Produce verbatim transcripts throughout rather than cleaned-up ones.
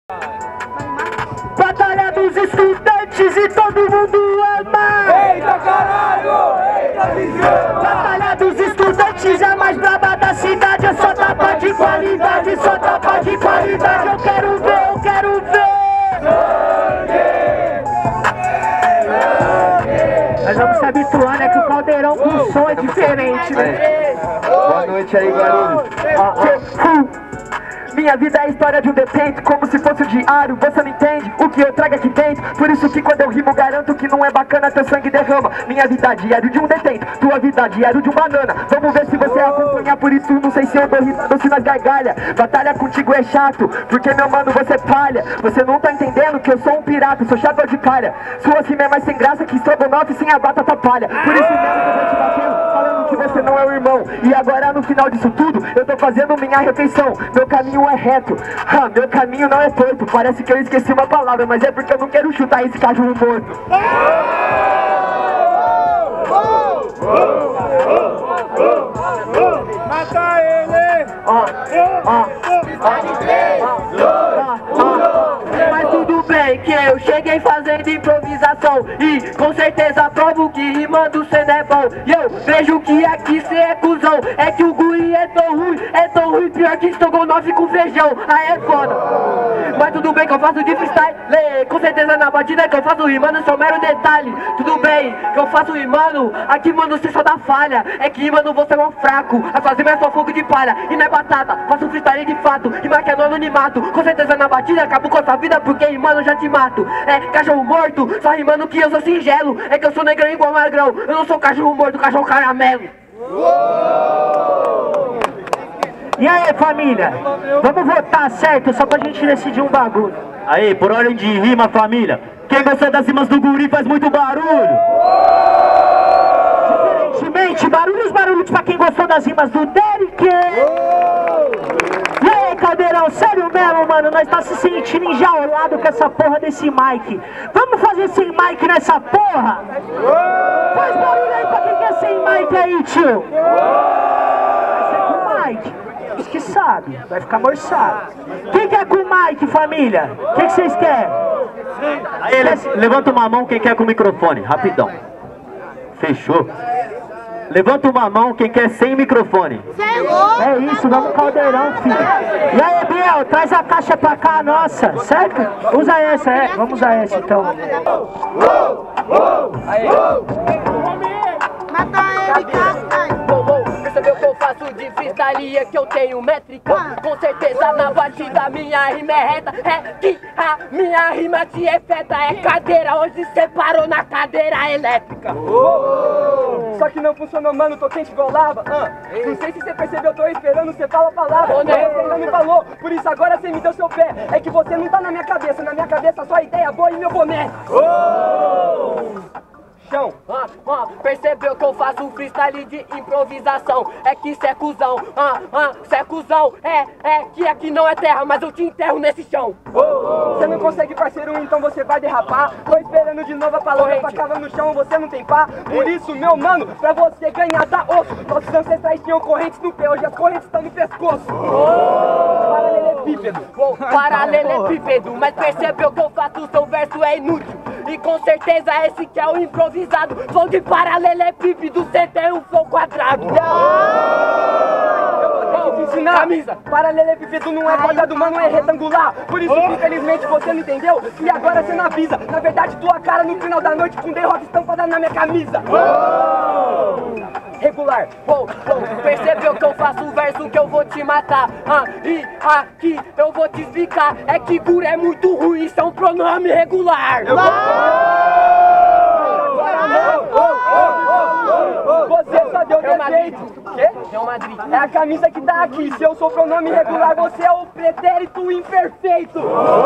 Batalha dos estudantes e todo mundo ama. Eita caralho, eita visão. Batalha dos estudantes é a mais braba da cidade. É só tapa de qualidade, só tapa de qualidade. Eu quero ver, eu quero ver. Nós vamos se habituar, né, que o caldeirão com o som é diferente, né? Boa noite aí, Guarulhos. Minha vida é a história de um detento, como se fosse um diário. Você não entende o que eu trago aqui dentro. Por isso que quando eu rimo garanto que não é bacana, teu sangue derrama. Minha vida é diário de um detento, tua vida é diário de um banana. Vamos ver se você acompanhar, por isso não sei se eu dou risada ou se nós gargalha. Batalha contigo é chato, porque meu mano você falha. Você não tá entendendo que eu sou um pirata, sou chapéu de calha. Sua rima é mais sem graça que estrogonofe sem a batata palha. Por isso mesmo que eu vou te bater, falando que você não é o irmão. E agora no final disso tudo, eu tô fazendo minha refeição. Meu caminho é reto, ah, meu caminho não é torto. Parece que eu esqueci uma palavra, mas é porque eu não quero chutar esse cachorro morto. Mata ele! Ó, ó, mas tudo bem que eu cheguei fazendo improvisação e com certeza provo que rimando cê não é bom. E eu vejo que aqui cê é cuzão. É que o guri é tão ruim, é tão ruim, pior que estrogonofe com feijão. Aí é foda. Mas tudo bem que eu faço de freestyle, com certeza na batida que eu faço rimando só mero detalhe. Tudo bem que eu faço rimando, aqui mano cê só dá falha. É que mano você é um fraco, a fazer é só fogo de palha. E não é batata, faço freestyle de fato, rima que é no anonimato. Com certeza na batida acabo com a sua vida porque rimando eu já te mato. É cachorro morto, só rimando que eu sou singelo. É que eu sou negrão igual magrão, eu não sou cachorro morto, cachorro caramelo. E aí família, vamos votar certo só pra gente decidir um bagulho. Aí, por ordem de rima, família, quem gostou das rimas do guri faz muito barulho. Diferentemente, barulhos, barulhos pra quem gostou das rimas do Derek. E aí, Caldeirão, sério mesmo, mano, nós tá se sentindo enjaulado com essa porra desse mic. Vamos fazer sem mic nessa porra? Faz barulho aí pra quem quer sem mic aí, tio. Vai ser com mic. Diz que sabe, vai ficar morçado. Quem quer com mic, família? O que vocês querem? Aí, levanta uma mão quem quer com o microfone, rapidão. Fechou? Levanta uma mão quem quer sem microfone. É isso, vamos caldeirão, filho. E aí, Biel, traz a caixa pra cá, nossa, certo? Usa essa, é, vamos usar essa então. Mata ele, cara. Percebeu que eu faço de freestyle é que eu tenho métrica. Com certeza na batida minha rima é reta. É que a minha rima te afeta. É cadeira, hoje cê parou na cadeira elétrica. Oh! Só que não funcionou, mano, tô quente igual lava. Ah, não sei se você percebeu, tô esperando, você fala a palavra. Você ainda não falou, por isso agora você me deu seu pé. É que você não tá na minha cabeça, na minha cabeça só ideia boa e meu boné. Oh! Chão. Ah, ah, percebeu que eu faço um freestyle de improvisação. É que cê é cuzão, ah, ah, cê é cuzão. É, é que aqui não é terra, mas eu te enterro nesse chão. Você não consegue, parceiro, então você vai derrapar. Tô esperando de novo a palavra pra cava no chão, você não tem pá. Por isso, meu mano, pra você ganhar dá osso. Nossos ancestrais tinham correntes no pé, hoje as correntes estão no pescoço. Oh! Paralelepípedo. Oh, paralelepípedo, mas percebeu que eu faço seu verso é inútil. E com certeza esse que é o improvisado. Flow de paralelepípedo, cê tem um flow quadrado. Ensinar. Camisa, paralelepípedo não é quadrado, mano, é retangular. Por isso que infelizmente você não entendeu e agora você não avisa. Na verdade tua cara no final da noite com The Rock estampada na minha camisa. Oh! Regular. Oh, oh, percebeu que eu faço um verso que eu vou te matar. Ah, e aqui eu vou te explicar. É que guru é muito ruim, isso é um pronome regular. Eu vou... Você só deu defeito. Quê? Real Madrid. É a camisa que tá aqui. Se eu sou pronome regular, você é o pretérito imperfeito.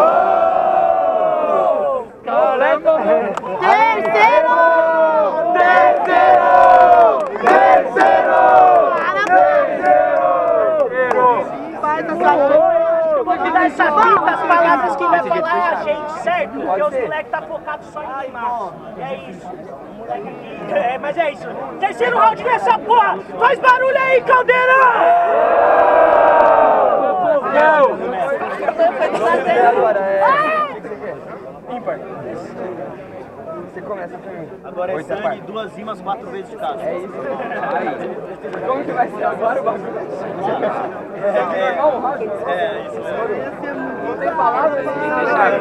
Terceiro! Terceiro! Eu vou te dar essa fita, as palavras que vai falar é a gente, certo? Porque os moleques tá focado só em rimar. É isso. O moleque aqui. É, mas é isso. Terceiro round dessa porra! Faz barulho aí, caldeirão! fazer. Agora é... O que você quer? Ímpar. Você começa por mim. Agora é sangue, duas rimas, quatro vezes de casa. É isso. Aí. Como que vai ser agora o bagulho? É, é, é isso mesmo. Não tem palavras, ninguém deixa.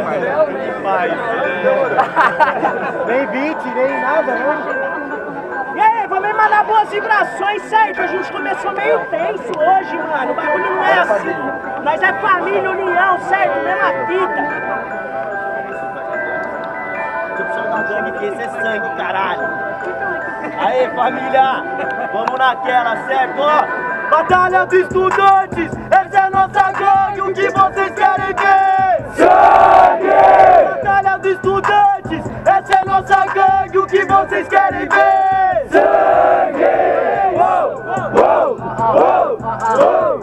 Nem beat, nem nada, né? E aí, vamos mandar boas vibrações, certo? A gente começou meio tenso hoje, mano. O bagulho não é assim. Nós é família, união, certo? Mesma fita. Da gangue que esse é sangue, caralho. Aê, família, vamos naquela, certo? Ó, Batalha dos Estudantes, essa é nossa gangue, o que vocês querem ver? Sangue! Batalha dos Estudantes, essa é nossa gangue, o que vocês querem ver? Sangue! Uou, uou, uou, uou,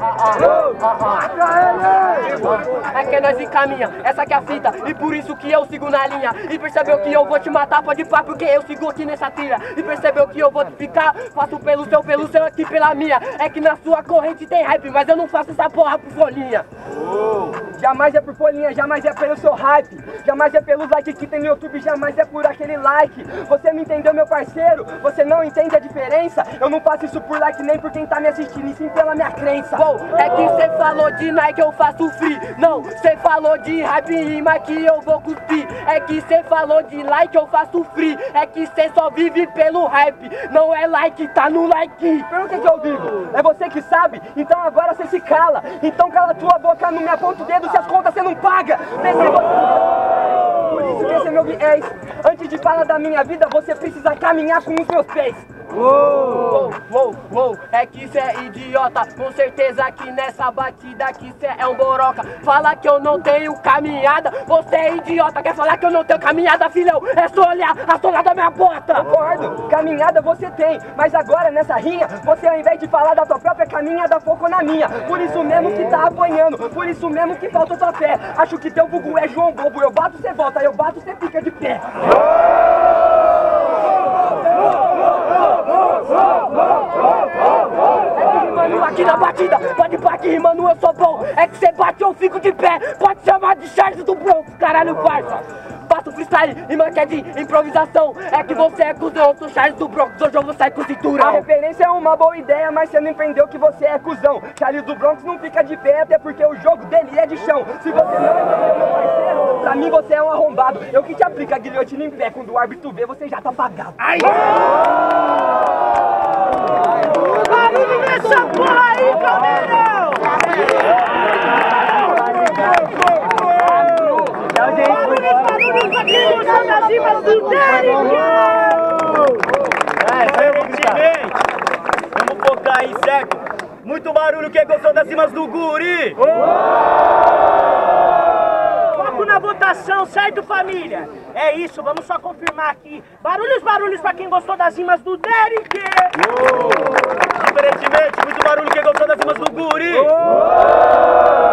É que nós encaminha, essa que é a fita, e por isso que eu sigo na linha. E percebeu que eu vou te matar, pode pá, porque eu sigo aqui nessa trilha. E percebeu que eu vou te ficar, faço pelo seu, pelo seu aqui, pela minha. É que na sua corrente tem hype, mas eu não faço essa porra por folhinha. Oh. Jamais é por folhinha, jamais é pelo seu hype. Jamais é pelos likes que tem no YouTube, jamais é por aquele like. Você não entendeu, meu parceiro? Você não entende a diferença? Eu não faço isso por like nem por quem tá me assistindo, e sim pela minha crença. Wow, é que cê falou de Nike, eu faço free. Não, cê falou de hype e rima que eu vou cuspir. É que cê falou de like, eu faço free. É que cê só vive pelo hype. Não é like, tá no like. Pelo que que eu vivo? É você que sabe? Então agora cê se cala. Então cala tua boca, não me aponta o dedo se as contas cê não paga. Perceba. Por isso que esse é meu viés. Antes de falar da minha vida, você precisa caminhar com os meus pés. Uou, uou, uou, é que cê é idiota. Com certeza que nessa batida que cê é um boroca. Fala que eu não tenho caminhada, você é idiota. Quer falar que eu não tenho caminhada, filhão? É só olhar a sola da minha bota. Concordo, caminhada você tem. Mas agora nessa rinha, você ao invés de falar da tua própria caminhada, foco na minha. Por isso mesmo que tá apanhando, por isso mesmo que falta tua fé. Acho que teu vulgo é João Bobo. Eu bato, cê volta, eu bato, cê fica de pé. Rimando aqui na batida, pode pá que rimando eu sou bom. É que cê bate eu fico de pé, pode chamar de Charles do Bronx, caralho parça. Faço freestyle, rima que é de improvisação. É que você é cuzão, eu sou Charles do Bronx, hoje eu vou sair com cinturão. A referência é uma boa ideia, mas você não entendeu que você é cuzão. Charles do Bronx não fica de pé, até porque o jogo dele é de chão. Se você não entendeu, meu parceiro, pra mim você é um arrombado. Eu que te aplico a guilhotina em pé, quando o árbitro vê, você já tá apagado. Ai! Barulho nessa porra aí, Caldeirão! Barulho, barulho pra quem gostou das rimas do Derek! Vamos focar aí, certo? Muito barulho, quem gostou das rimas do Guri? Foco na votação, certo, família? É isso, vamos só confirmar aqui. Barulhos, barulhos pra quem gostou das rimas do Derek! Diferentemente, muito barulho, quem gostou das rimas do Guri?